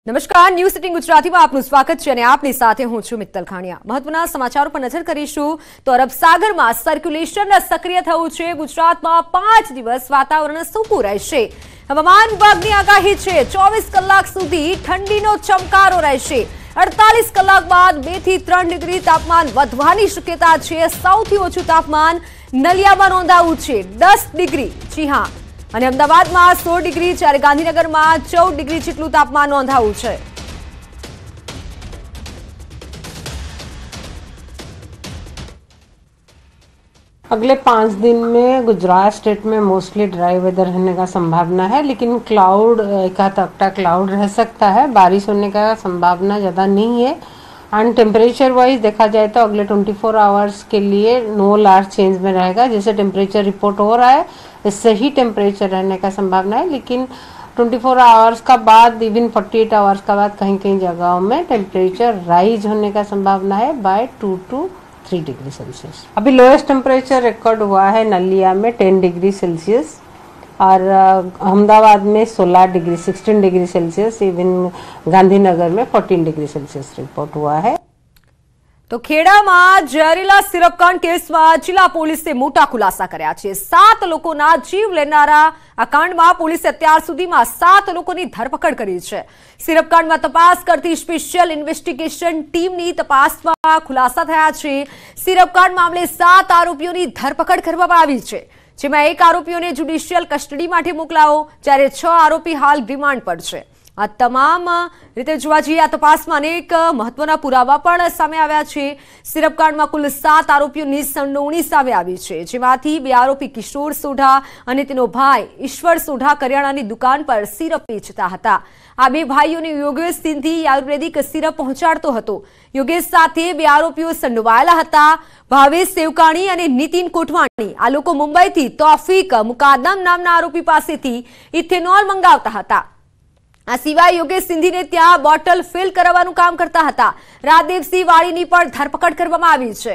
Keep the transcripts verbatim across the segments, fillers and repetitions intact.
નમસ્કાર, ન્યૂઝ સિટીન ગુજરાતીમાં આપનું સ્વાગત છે અને આપની સાથે હું છું મિત્તલ ખાણિયા। મહત્વના સમાચારો પર નજર કરીશું તો અરબ સાગરમાં સર્ક્યુલેશન સક્રિય થયું છે। ગુજરાતમાં પાંચ દિવસ વાતાવરણ સૂકું રહેશે। હવામાન વિભાગની આગાહી છે ચોવીસ કલાક સુધી ઠંડીનો ચમકારો રહેશે। અડતાલીસ કલાક બાદ બે થી ત્રણ ડિગ્રી તાપમાન વધવાની શક્યતા છે। સૌથી ઓછું તાપમાન નલિયામાં નોંધાયું છે દસ ડિગ્રી। જી હા, અને અમદાવાદમાં સોળ ડિગ્રી જ્યારે ગાંધીનગરમાં ચૌદ ડિગ્રી જેટલું તાપમાન નોંધાયું છે। अगले पाँच दिन में गुजरात स्टेट में मोस्टली ड्राई वेदर रहने का संभावना है, लेकिन क्लाउड एक आध अक्टा क्लाउड रह सकता है। बारिश होने का संभावना ज़्यादा नहीं है। एंड टेम्परेचर वाइज देखा जाए तो अगले चौबीस आवर्स के लिए नो लार्ज चेंज में रहेगा। जैसे टेम्परेचर रिपोर्ट हो रहा है इससे ही टेम्परेचर रहने का संभावना है, लेकिन चौबीस आवर्स का बाद इवन अड़तालीस आवर्स का बाद कहीं कहीं जगहों में टेम्परेचर राइज होने का संभावना है by two to three degree Celsius. अभी लोएस्ट टेम्परेचर रिकॉर्ड हुआ है नलिया में टेन डिग्री सेल्सियस और अहमदाबाद में सोलह डिग्री sixteen degree Celsius, even Gandhinagar में फोर्टीन डिग्री सेल्सियस रिपोर्ट हुआ है। तो खेड़ाમાં ઝેરીલા સિરપકાંડ કેસમાં જિલ્લા પોલીસે મોટા ખુલાસા કર્યા છે। સાત લોકોના જીવ લેનારા આ કાંડમાં પોલીસે અત્યાર સુધીમાં સાત લોકોની ધરપકડ કરી છે। સિરપકાંડમાં તપાસ કરતી સ્પેશિયલ ઇન્વેસ્ટિગેશન ટીમની તપાસમાં ખુલાસા થયા છે। સિરપકાંડ મામલે સાત આરોપીઓની ધરપકડ કરવામાં આવી છે, જેમાં એક આરોપીઓને જ્યુડિશિયલ કસ્ટડી માટે મોકલાયો જ્યારે છ આરોપી હાલ રિમાન્ડ પર છે। આ તમામ રીતે જોવા જઈએ આ તપાસમાં અનેક મહત્વના પુરાવા પણ સામે આવ્યા છે। સિરપકાંડમાં કુલ સાત આરોપીઓની સંડોવણી સામે આવી છે, જેમાંથી બે આરોપી કિશોર સોઢા અને તેનો ભાઈ ઈશ્વર સોઢા કરિયાણાની દુકાન પર સિરપ વેચતા હતા। આ બે ભાઈઓને યોગેશ સિંધી આયુર્વેદિક સિરપ પહોંચાડતો હતો। યોગેશ સાથે બે આરોપીઓ સંડોવાયેલા હતા। ભાવેશ સેવકાણી અને નીતિન કોટવાણી આ લોકો મુંબઈથી તોફિક મુકાદમ નામના આરોપી પાસેથી ઇથેનોલ મંગાવતા હતા। આ સિવાય યોગેશ સિંધીને ત્યાં બોટલ ફિલ કરાવવાનું કામ કરતા હતા। રાદેવસિંહ વાળીની પણ ધરપકડ કરવામાં આવી છે।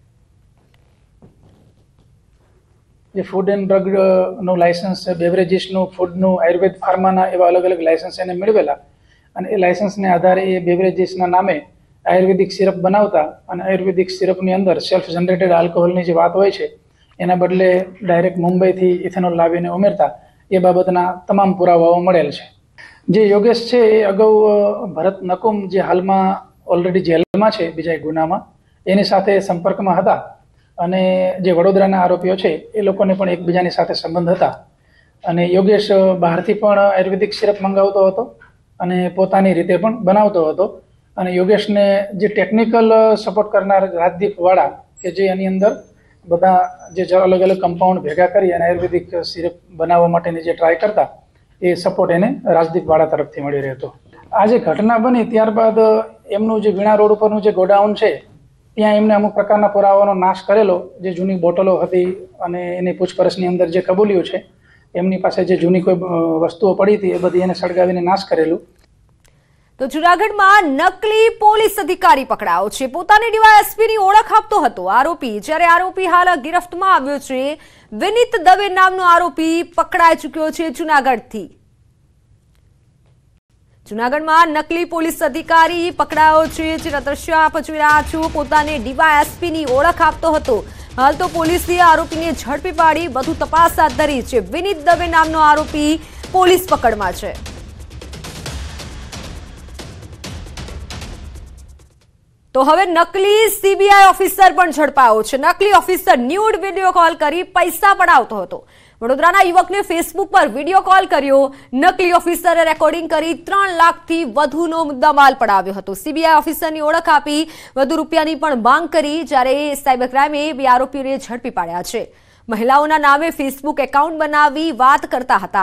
જે ફૂડ એન્ડ ડ્રગ નો લાયસન્સ બેવરેજીસનું ફૂડનું આયુર્વેદ ફાર્માના એવા અલગ અલગ લાયસન્સ એને મેળવેલા અને એ લાયસન્સને આધારે એ બેવરેજીસના નામે આયુર્વેદિક સિરપ બનાવતા અને આયુર્વેદિક સિરપની અંદર સેલ્ફ જનરેટેડ આલ્કોહોલની જે વાત હોય છે એના બદલે ડાયરેક્ટ મુંબઈથી ઇથેનોલ લાવીને ઉમેરતા એ બાબતના તમામ પુરાવાઓ મળેલ છે। જે યોગેશ છે એ અગાઉ ભરત નકુમ જે હાલમાં ઓલરેડી જેલમાં છે બીજા એક ગુનામાં એની સાથે સંપર્કમાં હતા અને જે વડોદરાના આરોપીઓ છે એ લોકોને પણ એકબીજાની સાથે સંબંધ હતા અને યોગેશ બહારથી પણ આયુર્વેદિક સિરપ મંગાવતો હતો અને પોતાની રીતે પણ બનાવતો હતો અને યોગેશને જે ટેકનિકલ સપોર્ટ કરનાર રાજદીપ વાળા કે જે એની અંદર બધા જે અલગ અલગ કમ્પાઉન્ડ ભેગા કરી અને આયુર્વેદિક સિરપ બનાવવા માટેની જે ટ્રાય કરતા એ સપોર્ટ એને રાજદીપ વાળા તરફથી મળી રહેતો। આ જે ઘટના બની ત્યારબાદ એમનું જે વીણા રોડ ઉપરનું જે ગોડાઉન છે ત્યાં એમને અમુક પ્રકારના પુરાવાનો નાશ કરેલો, જે જૂની બોટલો હતી અને એની પૂછપરછની અંદર જે કબૂલ્યું છે એમની પાસે જે જૂની કોઈ વસ્તુઓ પડી હતી એ બધી એને સળગાવીને નાશ કરેલું। તો જૂનાગઢમાં નકલી પોલીસ અધિકારી પકડાયો છે। પોતાની ડીવાયએસપીની ઓળખ આપતો હતો આરોપી, જ્યારે આરોપી હાલ ગિરફ્તમાં આવ્યો છે। વિનીત દવે નામનો આરોપી પકડાઈ ચૂક્યો છે જૂનાગઢથી। જૂનાગઢમાં નકલી પોલીસ અધિકારી પકડાયો છે, જેના દ્રશ્યો આપ જોઈ રહ્યા છો। પોતાને ડીવાયએસપીની ઓળખ આપતો હતો। હાલ તો પોલીસે આરોપીને ઝડપી પાડી વધુ તપાસ હાથ ધરી છે। વિનીત દવે નામનો આરોપી પોલીસ પકડમાં છે। તો હવે નકલી સીબીઆઈ ઓફિસર પણ ઝડપાયો છે। નકલી ઓફિસર ન્યૂડ વિડીયો કોલ કરી પૈસા પડાવતો હતો। વડોદરાના યુવકને ફેસબુક પર વિડીયો કોલ કર્યો। નકલી ઓફિસરે રેકોર્ડિંગ કરી ત્રણ લાખથી વધુનો મુદ્દામાલ પડાવ્યો હતો। સીબીઆઈ ઓફિસરની ઓળખ આપી વધુ રૂપિયાની પણ માંગ કરી, જ્યારે સાયબર ક્રાઇમે બે આરોપીઓને ઝડપી પાડ્યા છે। મહિલાઓના નામે ફેસબુક એકાઉન્ટ બનાવી વાત કરતા હતા।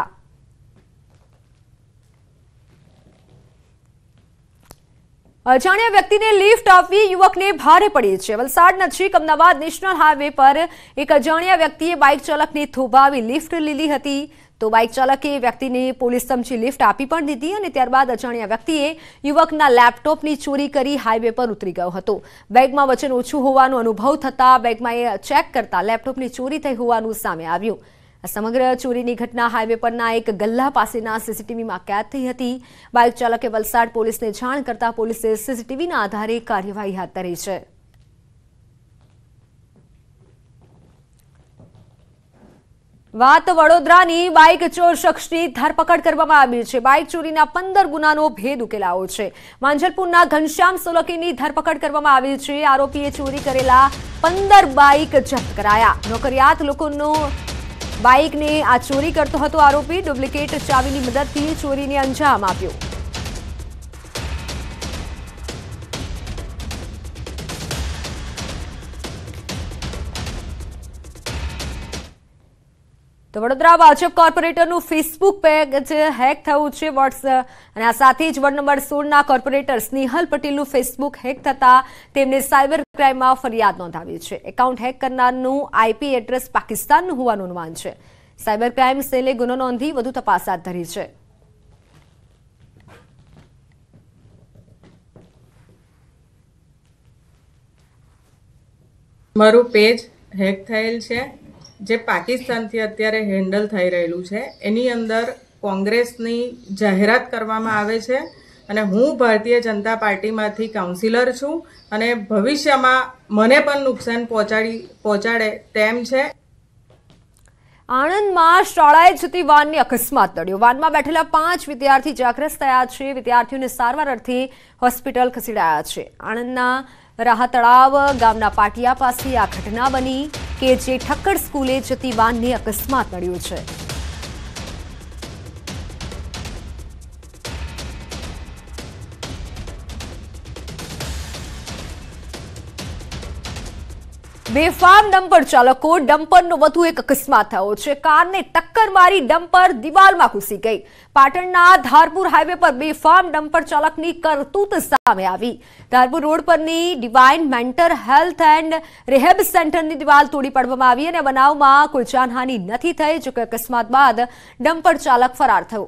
અજાણ્યા વ્યક્તિને લિફ્ટ આપવી યુવકને ભારે પડી છે। વલસાડ નજીક અમદાવાદ નેશનલ હાઈવે પર એક અજાણ્યા વ્યક્તિએ બાઇક ચાલકને થોભાવી લિફ્ટ લીધી હતી। તો બાઇક ચાલકે વ્યક્તિને પોલીસ સમજી લિફ્ટ આપી પણ દીધી અને ત્યારબાદ અજાણ્યા વ્યક્તિએ યુવકના લેપટોપની ચોરી કરી હાઈવે પર ઉતરી ગયો હતો। બેગમાં વજન ઓછું હોવાનો અનુભવ થતા બેગમાં એ ચેક કરતા લેપટોપની ચોરી થઈ હોવાનું સામે આવ્યું। સમગ્ર ચોરીની ઘટના હાઈવે પરના એક ગલ્લા પાસેના સીસીટીવીમાં કેદ થઈ હતી। બાઇક ચાલકે વલસાડ પોલીસને જાણ કરતા પોલીસે સીસીટીવીના આધારે કાર્યવાહી હાથ ધરી છે। વાત વડોદરાની બાઇક ચોર શખ્સની ધરપકડ કરવામાં આવી છે। બાઇક ચોરીના પંદર ગુનાનો ભેદ ઉકેલાયો છે। માંજલપુરના ઘનશ્યામ સોલંકીની ધરપકડ કરવામાં આવી છે। આરોપીએ ચોરી કરેલા પંદર બાઇક જપ્ત કરાયા। નોકરિયાત લોકોનો બાઇકને આ ચોરી કરતો હતો આરોપી। ડુપ્લિકેટ ચાવીની મદદથી ચોરીને અંજામ આપ્યો। तो वडोदरा भाजप कॉर्पोरेटरનું फेसबुक पेज हेक થયું છે। વોટ્સએપ અને આ સાથે જ વોર્ડ નંબર સોળ ના કોર્પોરેટર સ્નેહલ પટેલનું ફેસબુક હેક થતા તેમને સાયબર ક્રાઇમમાં ફરિયાદ નોંધાવી છે। એકાઉન્ટ હેક કરનારનું આઈપી એડ્રેસ પાકિસ્તાનનું હોવાનું અનુમાન છે। સાયબર ક્રાઇમ સેલે ગુનો નોંધી વધુ તપાસ હાથ ધરી છે। મારું પેજ હેક થયેલ છે જે પાકિસ્તાનથી અત્યારે હેન્ડલ થઈ રહેલું છે। એની અંદર કોંગ્રેસની જાહેરાત કરવામાં આવે છે અને હું ભારતીય જનતા પાર્ટીમાંથી કાઉન્સિલર છું અને ભવિષ્યમાં મને પણ નુકસાન પહોંચાડી પહોંચાડે તેમ છે। આણંદમાં શાળાએ જતી વાનને અકસ્માત નડ્યો। વાનમાં બેઠેલા પાંચ વિદ્યાર્થી ઇજાગ્રસ્ત થયા છે। વિદ્યાર્થીઓને સારવાર અર્થે હોસ્પિટલ ખસેડાયા છે। આણંદના રાહતળાવ ગામના પાટિયા પાસે આ ઘટના બની કે જે ઠક્કર સ્કૂલે જતી વાનને અકસ્માત નડ્યો છે। બેફામ ડમ્પર ચાલકો ડમ્પરનો વધુ એક અકસ્માત થયો છે। કારને ટક્કર મારી ડમ્પર દિવાલમાં ઘૂસી ગઈ। પાટણના ધારપુર હાઈવે પર બેફામ ડમ્પર ચાલકની કરતૂત સામે આવી। ધારપુર રોડ પરની divine mental health and rehab સેન્ટરની દિવાલ તોડી પાડવામાં આવી અને બનાવમાં કોઈ જાનહાનિ નથી થઈ। જો કે અકસ્માત બાદ ડમ્પર ચાલક ફરાર થયો।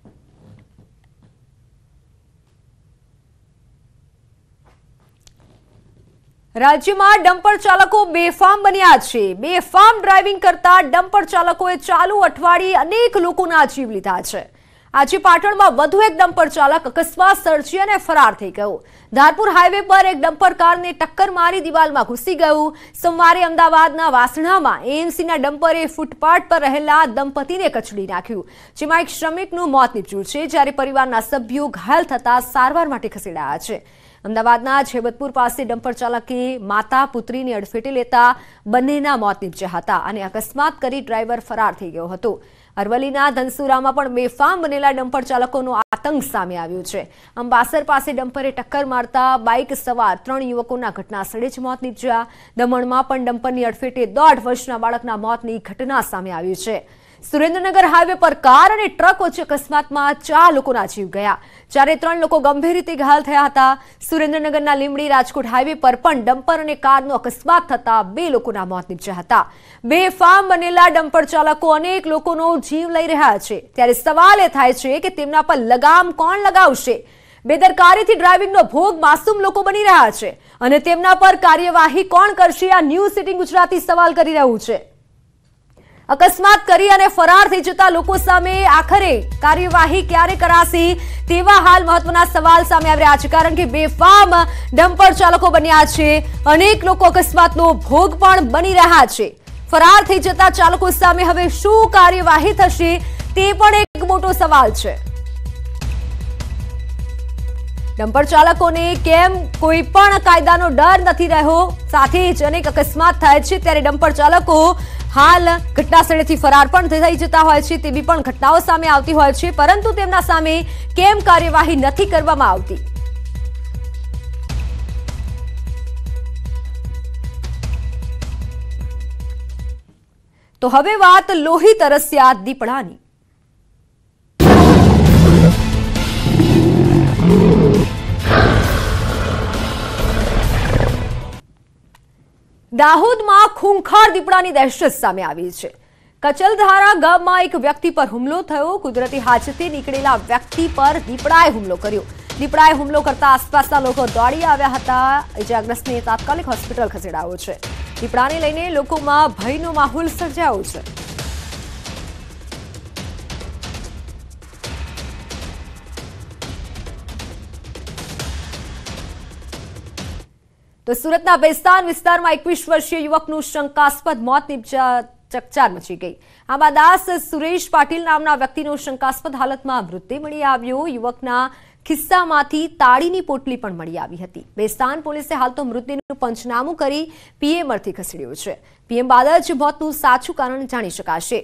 રાજ્યમાં ડમ્પર ચાલકો બેફામ બન્યા છે। બેફામ ડ્રાઇવિંગ કરતા ડમ્પર ચાલકોએ ચાલુ અઠવાડિયે અનેક લોકોના જીવ લીધા છે। આજે પાટણમાં વધુ એક ડમ્પર ચાલક અકસ્માત સર્જી અને ફરાર થઈ ગયો। ધારપુર હાઈવે પર એક ડમ્પર કારને ટક્કર મારી દિવાલમાં ઘૂસી ગયું। સોમવારે અમદાવાદના વાસણામાં એએમસીના ડમ્પરે ફૂટપાથ પર રહેલા દંપતીને કચડી નાખ્યું, જેમાં એક શ્રમિકનું મોત નીપજ્યું છે, જ્યારે પરિવારના સભ્યો ઘાયલ થતા સારવાર માટે ખસેડાયા છે। અમદાવાદના છેબતપુર પાસે ડમ્પર ચાલકે માતા પુત્રીને અડફેટે લેતા બંનેના મોત નીપજ્યા હતા અને અકસ્માત કરી ડ્રાઈવર ફરાર થઈ ગયો હતો। અરવલ્લીના ધનસુરામાં પણ બેફામ બનેલા ડમ્પર ચાલકોનો આતંક સામે આવ્યો છે। અંબાસર પાસે ડમ્પરે ટક્કર મારતા બાઇક સવાર ત્રણ યુવકોના ઘટના સ્થળે જ મોત નીપજ્યા। દમણમાં પણ ડમ્પરની અડફેટે દોઢ વર્ષના બાળકના મોતની ઘટના સામે આવી છે। સુરેન્દ્રનગર હાઈવે પર કાર અને ટ્રક વચ્ચે અકસ્માતમાં ચાર લોકોના જીવ ગયા, જ્યારે ત્રણ લોકો ગંભીર રીતે ઘાયલ થયા હતા। સુરેન્દ્રનગરના લીંબડી રાજકોટ હાઈવે પર પણ ડમ્પર અને કારનો અકસ્માત થતા બે લોકોના મોત નીપજ્યા હતા। બેફામ બનેલા ડમ્પર ચાલકો અનેક લોકોનો જીવ લઈ રહ્યા છે, ત્યારે સવાલ એ થાય છે કે તેમના પર લગામ કોણ લગાવશે? બેદરકારીથી ડ્રાઇવિંગનો ભોગ માસૂમ લોકો બની રહ્યા છે અને તેમના પર કાર્યવાહી કોણ કરશે? આ ન્યૂઝ સિટીંગ ગુજરાતી સવાલ કરી રહ્યું છે। અકસ્માત કરી અને ફરાર થઈ જતા લોકો સામે આખરે કાર્યવાહી ક્યારે કરાશે તેવા હાલ મહત્વના સવાલ સામે આવી રહ્યા છે, કારણ કે બેફામ ડમ્પર ચાલકો બન્યા છે। અનેક લોકો અકસ્માતનો ભોગ પણ બની રહ્યા છે। ફરાર થઈ જતા ચાલકો સામે હવે શું કાર્યવાહી થશે તે પણ એક મોટો સવાલ છે। ડમ્પર ચાલકોને કેમ કોઈ પણ કાયદાનો ડર નથી રહ્યો? સાથે જ અનેક અકસ્માત થાય છે, ત્યારે ડમ્પર ચાલકો હાલ ઘટના સ્થળેથી ફરાર પણ થઈ જતા હોય છે। તેવી પણ ઘટનાઓ સામે આવતી હોય છે, પરંતુ તેમના સામે કેમ કાર્યવાહી નથી કરવામાં આવતી? તો હવે વાત લોહી તરસ્યા દીપડાની। દાહોદમાં ખૂંખાર દીપડાની દહેશત સામે આવી છે। કચલધારા ગામમાં એક વ્યક્તિ પર હુમલો થયો। કુદરતી હાજતે નીકળેલા વ્યક્તિ પર દીપડાએ હુમલો કર્યો। દીપડાએ હુમલો કરતા આસપાસના લોકો દોડી આવ્યા હતા। ઇજાગ્રસ્તને તાત્કાલિક હોસ્પિટલ ખસેડાયો છે। દીપડાને લઈને લોકોમાં ભયનો માહોલ સર્જાયો છે। તો સુરતના બેસ્તાન વિસ્તારમાં એકવીસ વર્ષીય યુવકનું શંકાસ્પદ મોત નિપજતા ચકચાર મચી ગઈ। આમાં દાસ સુરેશ પાટીલ નામના વ્યક્તિનો શંકાસ્પદ હાલતમાં મૃતદેહ મળી આવ્યો। યુવકના ખિસ્સામાંથી તાળીની પોટલી પણ મળી આવી હતી। બેસ્તાન પોલીસે હાલ તો મૃતદેહનું પંચનામું કરી પીએમ અર્થે ખસેડ્યો છે। પીએમ બાદ જ મોતનું સાચું કારણ જાણી શકાશે।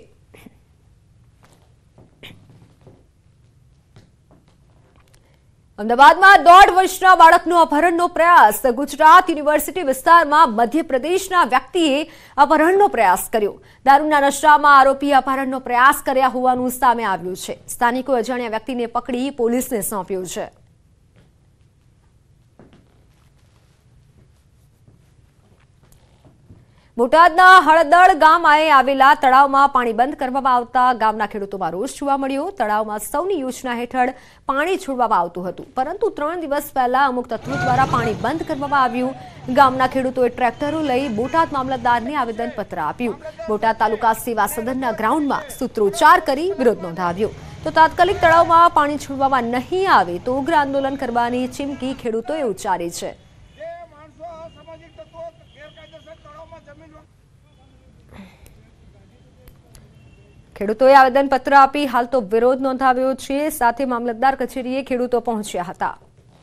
અમદાવાદમાં દોઢ વર્ષના બાળકનો અપહરણનો પ્રયાસ। ગુજરાત યુનિવર્સિટી વિસ્તારમાં મધ્યપ્રદેશના વ્યક્તિએ અપહરણનો પ્રયાસ કર્યો। દારૂના નશામાં આરોપીએ અપહરણનો પ્રયાસ કર્યા હોવાનું સામે આવ્યું છે। સ્થાનિકોએ અજાણ્યા વ્યક્તિને પકડી પોલીસને સોંપ્યો છે। બોટાદના હળદળ ગામે આવેલા તળાવમાં પાણી બંધ કરવામાં આવતા ગામના ખેડૂતોમાં રોષ જોવા મળ્યો। તળાવમાં સૌની યોજના હેઠળ પાણી છોડવામાં આવતું હતું, પરંતુ ત્રણ દિવસ પહેલા અમુક તત્વો દ્વારા પાણી બંધ કરવામાં આવ્યું। ગામના ખેડૂતોએ ટ્રેક્ટરો લઈ બોટાદ મામલતદારને આવેદનપત્ર આપ્યું। બોટાદ તાલુકા સેવા સદનના ગ્રાઉન્ડમાં સૂત્રોચ્ચાર કરી વિરોધ નોંધાવ્યો। તો તાત્કાલિક તળાવમાં પાણી છોડવામાં નહીં આવે તો ઉગ્ર આંદોલન કરવાની ચીમકી ખેડૂતોએ ઉચ્ચારી છે। ખેડૂતોએ આવેદનપત્ર આપી હાલ તો વિરોધ નોંધાવ્યો છે। સાથે મામલતદાર કચેરીએ ખેડૂતો પહોંચ્યા હતા।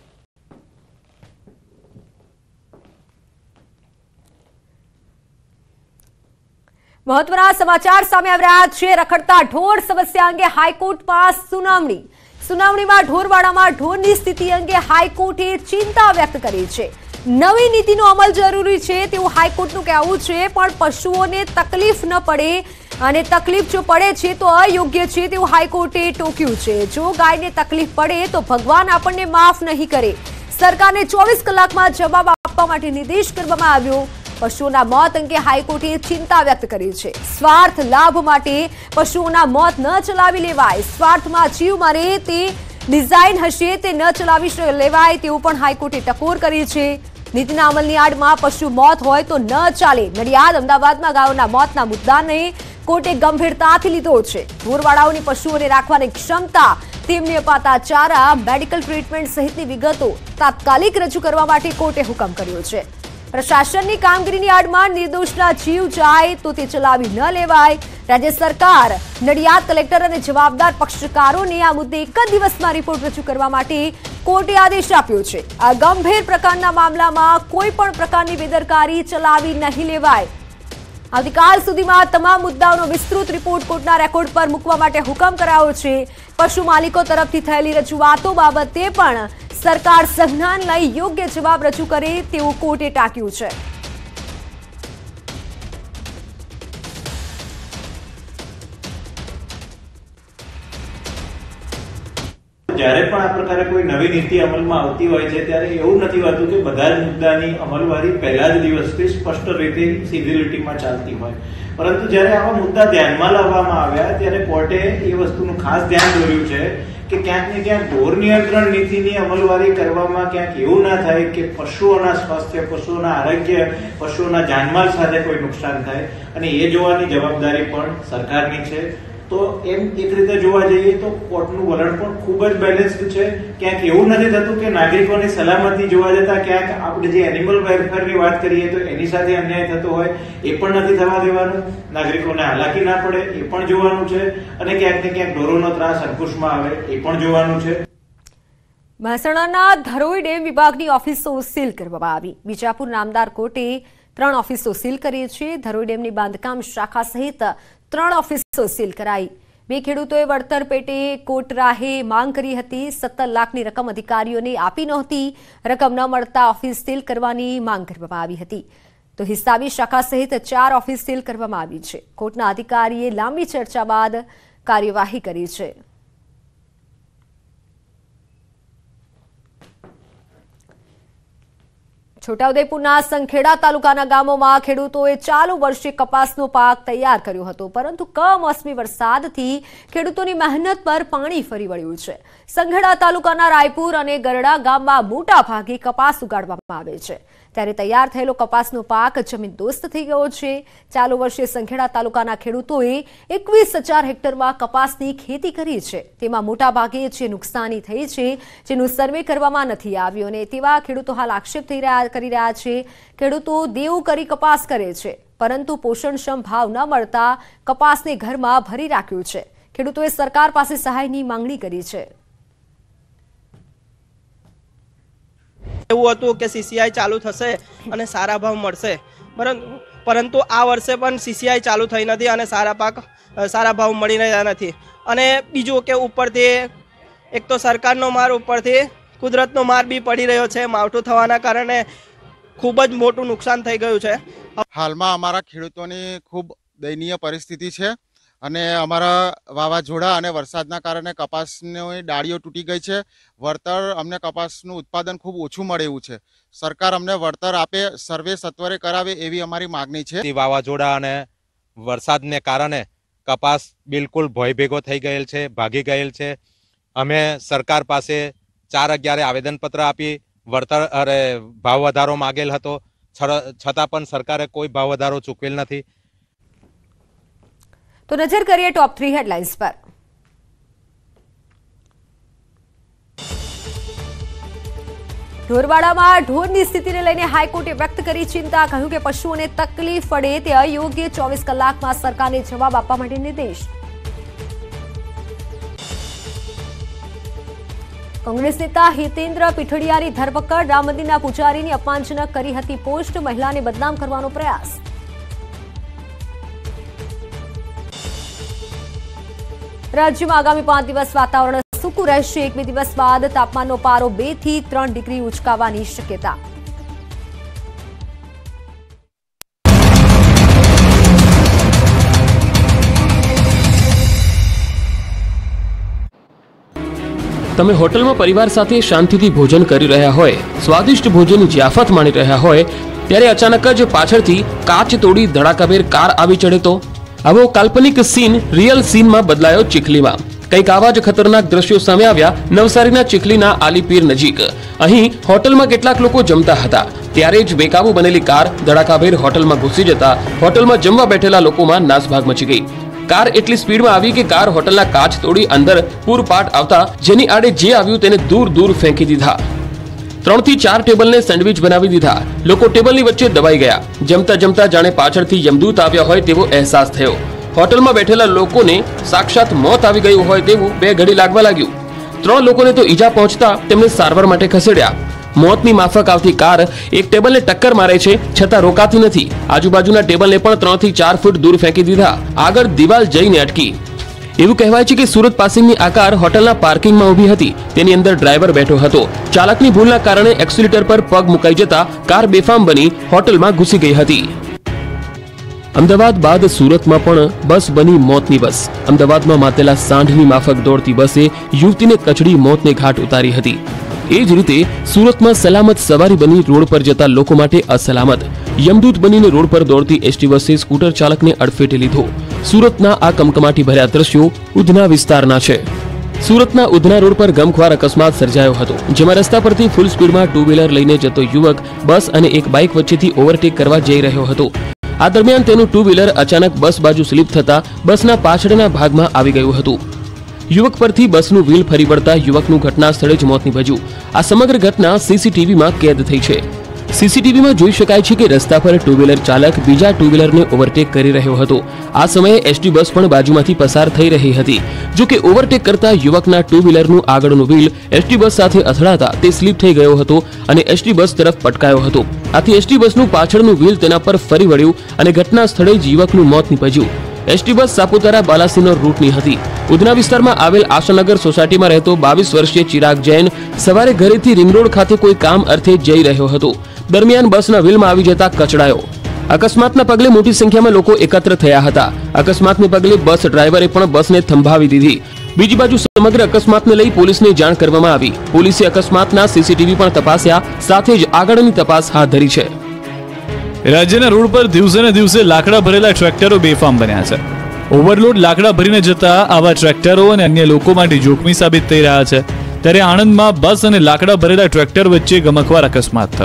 મહત્વના સમાચાર સામે આવી રહ્યા છે। રખડતા ઢોર સમસ્યા અંગે હાઈકોર્ટમાં સુનાવણી। સુનાવણીમાં ઢોરવાડામાં ઢોરની સ્થિતિ અંગે હાઈકોર્ટે ચિંતા વ્યક્ત કરી છે। નવી નીતિનો અમલ જરૂરી છે તેવું હાઈકોર્ટનું કહેવું છે, પણ પશુઓને તકલીફ ન પડે અને તકલીફ જો પડે છે તો અયોગ્ય છે તેવું હાઈકોર્ટે ટોક્યું છે। જો ગાયને તકલીફ પડે તો ભગવાન આપણને માફ નહીં કરે। સરકારને ચોવીસ કલાકમાં જવાબ આપવા માટે નિર્દેશ કરવામાં આવ્યો। પશુઓના મોત અંગે હાઈકોર્ટે ચિંતા વ્યક્ત કરી છે। સ્વાર્થ લાભ માટે પશુઓના મોત ન ચલાવી લેવાય। સ્વાર્થમાં જીવ મરે તે ડિઝાઇન હશે તે ન ચલાવી લેવાય તેવું પણ હાઈકોર્ટે ટકોર કરી છે। નીતિના અમલની આડમાં પશુ મોત હોય તો ન ચાલે। નડિયાદ અમદાવાદમાં ગાયોના મોતના મુદ્દાને કોર્ટે ગંભીરતાથી લીધો છે। ઢોરવાડાઓની પશુઓને રાખવાની ક્ષમતા, તેમને અપાતા ચારા, મેડિકલ ટ્રીટમેન્ટ સહિતની વિગતો તાત્કાલિક રજૂ કરવા માટે કોર્ટે હુકમ કર્યો છે। પ્રશાસનની કામગીરીની આડમાં નિર્દોષના જીવ જાય તો તે ચલાવી ન લેવાય। રાજ્ય સરકાર, નડિયાદ કલેક્ટર અને જવાબદાર પક્ષકારોને આ મુદ્દે એક જ દિવસમાં રિપોર્ટ રજૂ કરવા માટે કોર્ટે આદેશ આપ્યો છે। આ ગંભીર પ્રકારના મામલામાં કોઈ પણ પ્રકારની બેદરકારી ચલાવી નહીં લેવાય। આવતીકાલ સુધીમાં તમામ મુદ્દાઓનો વિસ્તૃત રિપોર્ટ કોર્ટના રેકોર્ડ પર મૂકવા માટે હુકમ કરાયો છે। પશુ માલિકો તરફથી થયેલી રજૂઆતો બાબતે પણ સરકાર સંજ્ઞાન લઈ યોગ્ય જવાબ રજૂ કરે તેવું કોર્ટે ટાંક્યું છે। જ્યારે પણ આ પ્રકારે કોઈ નવી નીતિ અમલમાં આવતી હોય છે ત્યારે એવું નથી હોતું કે બધા જ મુદ્દાની અમલવારી પહેલા જ દિવસથી સ્પષ્ટ રીતે સીધી લીટીમાં ચાલતી હોય, પરંતુ જ્યારે આવા મુદ્દા ધ્યાનમાં લાવવામાં આવ્યા ત્યારે કોર્ટે એ વસ્તુનું ખાસ ધ્યાન દોર્યું છે કે ક્યાંક ને ક્યાંક ઢોર નિયંત્રણ નીતિની અમલવારી કરવામાં ક્યાંક એવું ના થાય કે પશુઓના સ્વાસ્થ્ય, પશુઓના આરોગ્ય, પશુઓના જાનમાલ સાથે કોઈ નુકસાન થાય, અને એ જોવાની જવાબદારી પણ સરકારની છે। તો એમ એક રીતે જોવા જઈએ તો કોર્ટનું વલણ પણ ખૂબ જ બેલેન્સ્ડ છે। ક્યાંક એવું નથી થતું કે નાગરિકોની સલામતી જોવા જતા ક્યાંક આપણે જે એનિમલ વેલફેરની વાત કરીએ તો એની સાથે અન્યાય થતો હોય એ પણ નથી થવા દેવાનું। નાગરિકોને હાલાકી ના પડે એ પણ જોવાનું છે, અને ક્યાંક ને ક્યાંક ઢોરોનો ત્રાસ અંકુશમાં આવે એ પણ જોવાનું છે। મહેસાણાના ધરોઈ ડેમ વિભાગની ઓફિસો સીલ કરવામાં આવી। બીજાપુર નામદાર કોર્ટે ત્રણ ઓફિસો સીલ કરી છે। ધરોઈ ડેમની બાંધકામ શાખા સહિત ત્રણ ઓફિસો સીલ કરાઈ। બે ખેડૂતોએ વળતર પેટે કોર્ટ રાહે માંગ કરી હતી। સત્તર લાખની રકમ અધિકારીઓને આપી નહોતી। રકમ ન મળતા ઓફિસ સીલ કરવાની માંગ કરવામાં આવી હતી। તો હિસાબી શાખા સહિત ચાર ઓફિસ સીલ કરવામાં આવી છે। કોર્ટના અધિકારીએ લાંબી ચર્ચા બાદ કાર્યવાહી કરી છે। છોટાઉદેપુરના સંખેડા તાલુકાના ગામોમાં ખેડૂતોએ ચાલુ વર્ષે કપાસનો પાક તૈયાર કર્યો હતો, પરંતુ કમોસમી વરસાદથી ખેડૂતોની મહેનત પર પાણી ફરી વળ્યું છે। સંખેડા તાલુકાના રાયપુર અને ગરડા ગામમાં મોટા ભાગે કપાસ ઉગાડવામાં આવે છે। ત્યારે તૈયાર થયેલો કપાસનો પાક જમીનદોસ્ત થઈ ગયો છે। ચાલુ વર્ષે સંખેડા તાલુકાના ખેડૂતોએ એકવીસ હજાર હેક્ટરમાં કપાસની ખેતી કરી છે, તેમાં મોટાભાગે જે નુકસાની થઈ છે જેનું સર્વે કરવામાં નથી આવ્યું અને તેવા ખેડૂતો હાલ આક્ષેપ થઈ રહ્યા કરી રહ્યા છે। ખેડૂતો દેવું કરી કપાસ કરે છે, પરંતુ પોષણક્ષમ ભાવ ન મળતા કપાસને ઘરમાં ભરી રાખ્યું છે। ખેડૂતોએ સરકાર પાસે સહાયની માંગણી કરી છે। એવું હતું કે સીસીઆઈ ચાલુ થશે અને સારા ભાવ મળશે, પરંતુ આ વર્ષે પણ સીસીઆઈ ચાલુ થઈ નથી અને સારા પાક સારા ભાવ મળી રહ્યા નથી। અને બીજું કે ઉપરથી એક તો સરકારનો માર, ઉપરથી કુદરતનો માર બી પડી રહ્યો છે। માવઠું થવાના કારણે ખૂબ જ મોટું નુકસાન થઈ ગયું છે। હાલમાં અમારા ખેડૂતોની ખૂબ દયનીય પરિસ્થિતિ છે અને અમારા વાવાઝોડા અને વરસાદના કારણે કપાસની ડાળીઓ તૂટી ગઈ છે। વળતર અમને કપાસનું ઉત્પાદન ખૂબ ઓછું મળે એવું છે। સરકાર અમને વળતર આપે, સર્વે સત્વરે કરાવે એવી અમારી માગણી છે। વાવાઝોડા અને વરસાદને કારણે કપાસ બિલકુલ ભોય ભેગો થઈ ગયેલ છે, ભાગી ગયેલ છે। અમે સરકાર પાસે ચાર અગિયારે આવેદનપત્ર આપી વળતર અરે ભાવ વધારો માગેલ હતો, છતાં પણ સરકારે કોઈ ભાવ વધારો ચૂકવેલ નથી। તો નજર કરીએ ટોપ થ્રી હેડલાઇન્સ પર। ઢોરવાડામાં ઢોરની સ્થિતિને લઈને હાઈકોર્ટે વ્યક્ત કરી ચિંતા, કહ્યું કે પશુઓને તકલીફ પડે તે અયોગ્ય, ચોવીસ કલાકમાં સરકારને જવાબ આપવા માટે નિર્દેશ। કોંગ્રેસ નેતા હિતેન્દ્ર પીઠડિયાની ધરપકડ, રામ મંદિરના પૂજારીની અપમાનજનક કરી હતી પોસ્ટ, મહિલાને બદનામ કરવાનો પ્રયાસ। રાજ્યમાં આગામી પાંચ દિવસ વાતાવરણ સૂકું રહેશે, એક બે દિવસ બાદ તાપમાનનો પારો બે થી ત્રણ ડિગ્રી ઉંચકાવાની શક્યતા। તમે હોટલમાં પરિવાર સાથે શાંતિથી ભોજન કરી રહ્યા હોય, સ્વાદિષ્ટ ભોજનની જ્યાફત માણી રહ્યા હોય, ત્યારે અચાનક જ પાછળથી કાચ તોડી ધડાકાભેર કાર આવી ચડે તો? આવો કાલ્પનિક સીન રિયલ સીનમાં બદલાયો ચીખલીમાં। કંઈક આવા જ ખતરનાક દ્રશ્યો સામે આવ્યા નવસારીના ચીખલીના આલીપીર નજીક। અહીં હોટલમાં કેટલાક લોકો જમતા હતા, ત્યારે જ બેકાબુ બનેલી કાર ધડાકાભેર હોટલમાં ઘૂસી જતા હોટલમાં જમવા બેઠેલા લોકોમાં નાસભાગ મચી ગઈ। કાર એટલી સ્પીડમાં આવી કે કાર હોટલના કાચ તોડી અંદર પૂરપાટ આવતા જેની આડે જે આવ્યું તેને દૂર દૂર ફેંકી દીધા। ત્રણ થી ચાર ટેબલને સેન્ડવિચ બનાવી દીધા। લોકો ટેબલની વચ્ચે દબાઈ ગયા। જમતા જમતા જાણે પાછળથી યમદૂત આવ્યા હોય તેવો અહેસાસ થયો। હોટલમાં બેઠેલા લોકોને સાક્ષાત મોત આવી ગયું હોય તેવું બે ઘડી લાગવા લાગ્યું। ત્રણ લોકોને તો ઈજા પહોંચતા તેમને સારવાર માટે ખસેડ્યા। મોતની માફક આવતી કાર એક ટેબલને ટક્કર મારે છે છતાં રોકાતી નથી। આજુબાજુના ટેબલને પણ ત્રણ થી ચાર ફૂટ દૂર ફેંકી દીધા, આગળ દિવાલ જઈને અટકી। એવું કહેવાય છે કે સુરત પાસિંગની આ કાર હોટલના પાર્કિંગમાં ઊભી હતી, તેની અંદર ડ્રાઈવર બેઠો હતો। ચાલકની ભૂલના કારણે એક્સિલેટર પર પગ મુકાઈ જતા કાર બેફામ બની હોટલમાં ઘૂસી ગઈ હતી। અમદાવાદ બાદ સુરતમાં પણ બસ બની મોતની બસ। અમદાવાદમાં માતેલા સાંઢની માફક દોડતી બસે યુવતીને કચડી મોતને ઘાટ ઉતારી હતી। એ જ રીતે સુરતમાં સલામત સવારી બની રોડ પર જતા લોકો માટે અસલામત। યમદૂત બનીને રોડ પર દોડતી એસટી બસે સ્કૂટર ચાલકને અડફેટે લીધો। સુરતના આ કમકમાટી ભર્યા દ્રશ્યો ઉધના વિસ્તારના છે। સુરતના ઉધના રોડ પર ગમખ્વાર અકસ્માત સર્જાયો હતો, જેમાં રસ્તા પરથી ફૂલ સ્પીડમાં ટુ વ્હીલર લઈને જતો યુવક બસ અને એક બાઇક વચ્ચેથી ઓવરટેક કરવા જઈ રહ્યો હતો। આ દરમિયાન તેનું ટુ વ્હીલર અચાનક બસ બાજુ સ્લીપ થતા બસના પાછળના ભાગમાં આવી ગયું હતું। યુવક પરથી બસનું વ્હીલ ફરી વળતા યુવકનું ઘટના સ્થળે જ મોત નીપજ્યું। આ સમગ્ર ઘટના સીસીટીવીમાં કેદ થઈ છે। સીસીટીવીમાં જોઈ શકાય છે કે રસ્તા પર ટુ વ્હીલર ચાલક બીજા ટુ વ્હીલરને ઓવરટેક કરી રહ્યો હતો। આ સમયે એસટી બસ પણ બાજુમાંથી પસાર થઈ રહી હતી। જો કે ઓવરટેક કરતા યુવકના ટુ વ્હીલરનું આગળનું વ્હીલ એસટી બસ સાથે અથડાતા તે સ્લીપ થઈ ગયો હતો અને એસટી બસ તરફ પટકાયો હતો। આથી એસટી બસનું પાછળનું વ્હીલ તેના પર ફરી વળ્યું અને ઘટના સ્થળે જ યુવકનું મોત નીપજ્યું। એસટી બસ સાપુતારા બાલાસિનોર રૂટની હતી। ઉધના વિસ્તારમાં આવેલ આશાનગર સોસાયટીમાં રહેતો બાવીસ વર્ષીય ચિરાગ જૈન સવારે ઘરેથી રિંગ રોડ ખાતે કોઈ કામ અર્થે જઈ રહ્યો હતો। દરમિયાન બસના વ્હીલમાં આવી જતા કચડાયો। અકસ્માતના પગલે મોટી સંખ્યામાં લોકો એકત્ર થયા હતા। અકસ્માતને પગલે બસ ડ્રાઈવરે પણ બસને થંભાવી દીધી। બીજી બાજુ સમગ્ર અકસ્માતને લઈ પોલીસને જાણ કરવામાં આવી। પોલીસે અકસ્માતના સીસીટીવી પણ તપાસ્યા, સાથે જ આગળની તપાસ હાથ ધરી છે। રાજ્યના રોડ પર દિવસે ને દિવસે લાકડા ભરેલા ટ્રેક્ટરો બેફામ બન્યા છે। ઓવરલોડ લાકડા ભરીને જતા આવા ટ્રેક્ટરો અને અન્ય લોકો માટે જોખમી સાબિત થઈ રહ્યા છે। ત્યારે આણંદમાં બસ અને લાકડા ભરેલા ટ્રેક્ટર વચ્ચે ગમખ્વાર અકસ્માત થયો।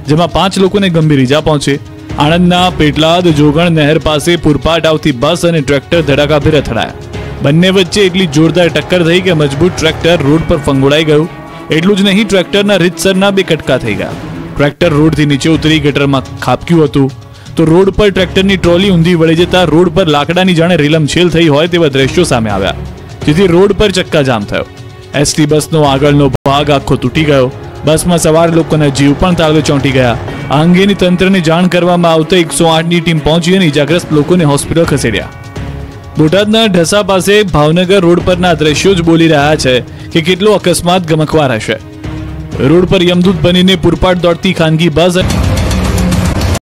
જેમાં પાંચ લોકોને ગંભીર ઈજા પહોંચી. આણંદના પેટલાદ જોગણ નહેર પાસે પૂરપાટ આવતી બસ અને ટ્રેક્ટર ધડાકાભેર અથડાયા. બંને વચ્ચે એટલી જોરદાર ટક્કર થઈ કે મજબૂત ટ્રેક્ટર રોડ પર ફંગોળાઈ ગયું. એટલું જ નહીં, ટ્રેક્ટરના રીતસરના બે કટકા થઈ ગયા. ટ્રેક્ટર રોડથી નીચે ઉતરી ગટરમાં ખાબક્યું હતું. તો રોડ પર ટ્રેક્ટરની ટ્રોલી ઊંધી વળી જતા રોડ પર લાકડાની જાણે રીલમછેલ થઈ હોય તેવા દ્રશ્યો સામે આવ્યા, જેથી રોડ પર ચક્કાજામ થયો. એસટી બસનો આગળનો ભાગ આખો તૂટી ગયો. બસમાં સવાર લોકોના જીવ પણ તાળવે ચોંટી ગયા. આ અંગેની તંત્રને જાણ કરવામાં આવતા એકસો આઠની ટીમ પહોંચી અને ઇજાગ્રસ્ત લોકોને હોસ્પિટલ ખસેડ્યા. બોટાદના ઢસા પાસે ભાવનગર રોડ પરના દ્રશ્યો જ બોલી રહ્યા છે કે કેટલો અકસ્માત ગમકવાર હશે. રોડ પર યમદૂત બનીને પૂરપાટ દોડતી ખાનગી બસ